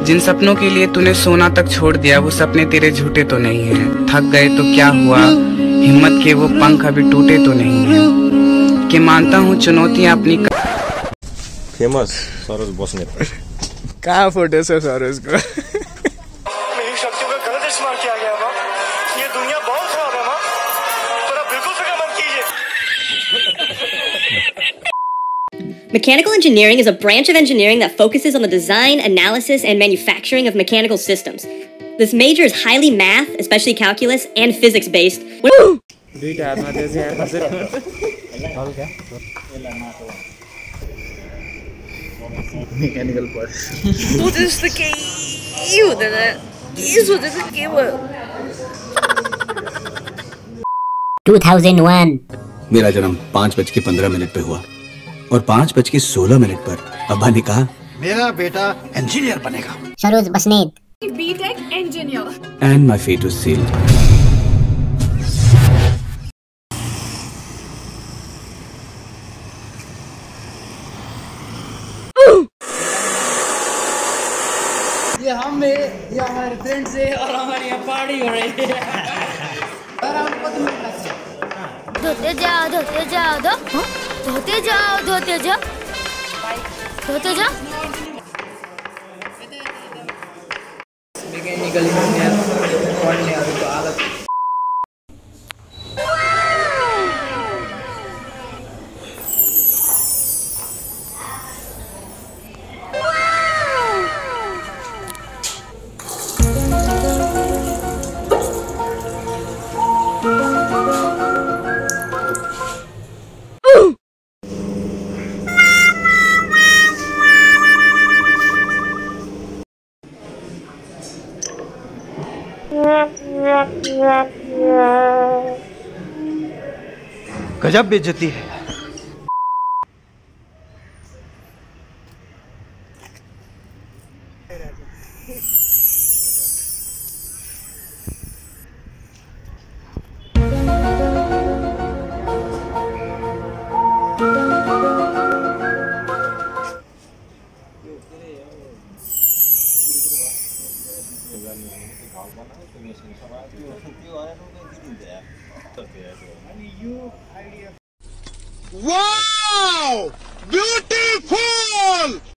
जिन सपनों के लिए तूने सोना तक छोड़ दिया वो सपने तेरे झूठे तो नहीं हैं। थक गए तो क्या हुआ, हिम्मत के वो पंख अभी टूटे तो नहीं हैं। कि मानता हूँ चुनौतियाँ अपनी। फेमस सरोज बस्नेत। कहाँ फोटो से सरोज को? मेरी शक्तियों का गलत इस्तेमाल किया गया माँ। ये दुनिया बहुत खराब है माँ, थोड़ा बिल्कुल फिक्र मत कीजिए। Mechanical engineering is a branch of engineering that focuses on the design, analysis, and manufacturing of mechanical systems. This major is highly math, especially calculus, and physics-based. Mechanical part. 2001 मेरा जन्म 5:15 पे हुआ और 5:16 पर अब्बा ने कहा मेरा बेटा इंजीनियर बनेगा। Saroj Basnet B.Tech engineer. And my fate was sealed. ये हमारे फ्रेंड्स है और हमारी यहाँ पार्टी हो रही है। और हमको तो मिल रहा है। धोते जाओ धोते जाओ धोते जाओ धोते जाओ धोते जाओ। मैकेनिकल इंजीनियर पढ़ने अभी तो आदत। गजब बेइज्जती है। Wow! Beautiful!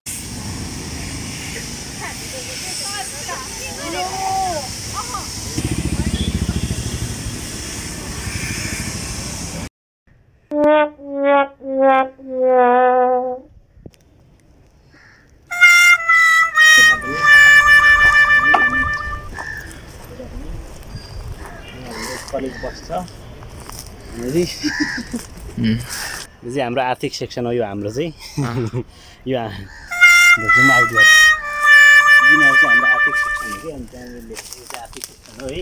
यो चाहिँ हाम्रो आर्थिक सेक्सन हो। यो हाम्रो चाहिँ यो जुम आउट गर्छ। यिनीहरू चाहिँ हाम्रो आर्थिक सेक्सन हो कि, अनि त्यहाँनिर लेखेको चाहिँ आर्थिक सेक्सन हो है।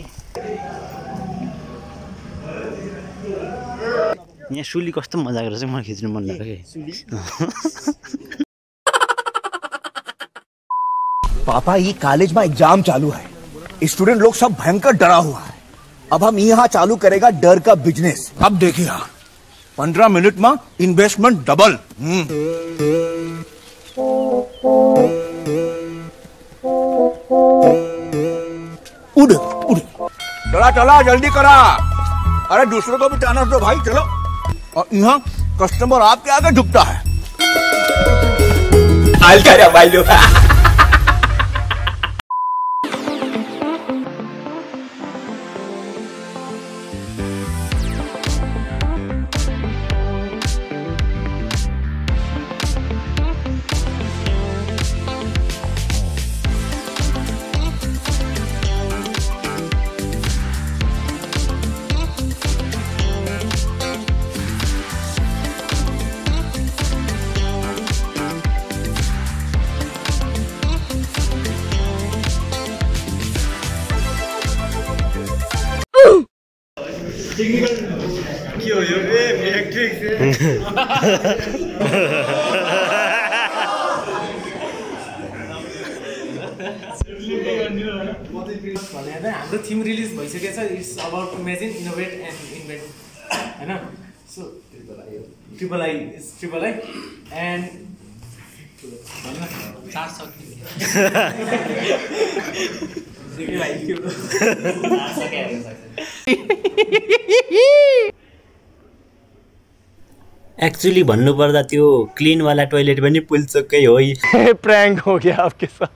यहाँ सुली कस्तो मजाको रहेछ, मलाई खिच्नु मन लाग्यो कि। पापा ये कॉलेज में एग्जाम चालू है, स्टूडेंट लोग सब भयंकर डरा हुआ है। अब हम यहाँ चालू करेगा डर का बिजनेस। अब देखिए 15 मिनट में इन्वेस्टमेंट डबल। उड़ उड़ चला चला जल्दी करा। अरे दूसरों को भी चांस दो भाई, चलो। और यहाँ कस्टमर आपके आगे झुकता है। हाल कर भाई लोग। क्यों यो मैट्रिक्स हाम्रो थीम रिलीज भइसकेको छ। It's about imagine innovate and invent हैन। So triple I and actually भन्नुपर्दा त्यो क्लीन वाला टोयलेट पनि पुल्चोककै हो। प्रैंक हो गया आपके साथ।